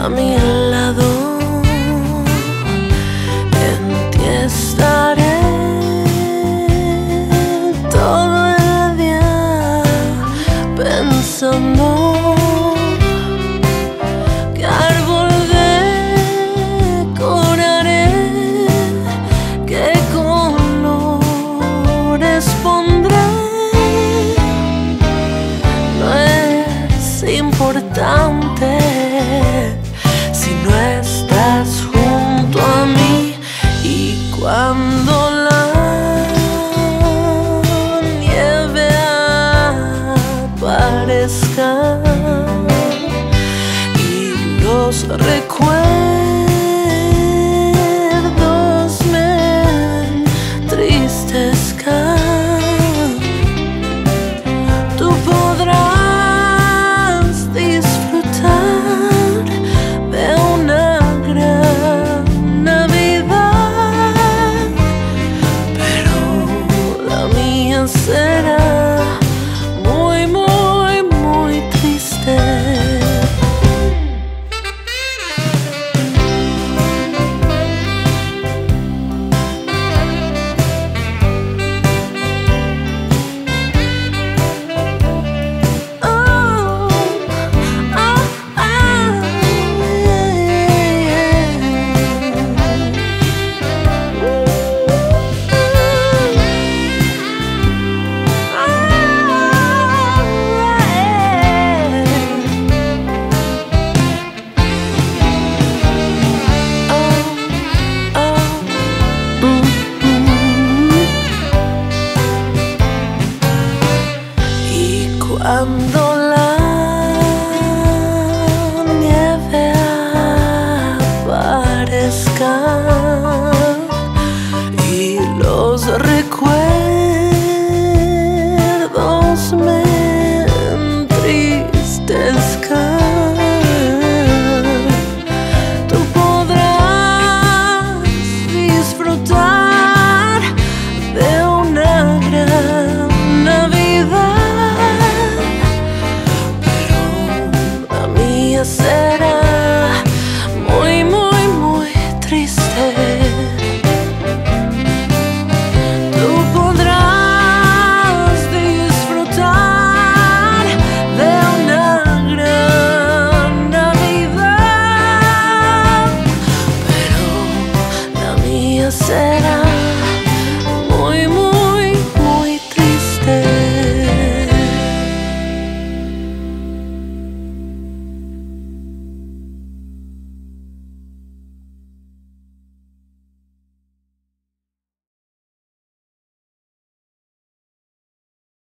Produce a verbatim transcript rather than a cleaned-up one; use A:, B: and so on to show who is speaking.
A: a mi lado, en ti estaré todo el día pensando. ¿Qué árbol decoraré? ¿Qué colores pondré? No es importante si no estás junto a mí. Y cuando la nieve aparezca y los recuerdos me entristezcan, tú podrás disfrutar de una gran Navidad, pero la mía será muy, muy, muy triste. Cuando la nieve aparezca y los recuerdos me entristezcan, tú podrás disfrutar de una gran Navidad, será muy, muy, muy triste. Tú podrás disfrutar de una gran Navidad, pero la mía será muy, muy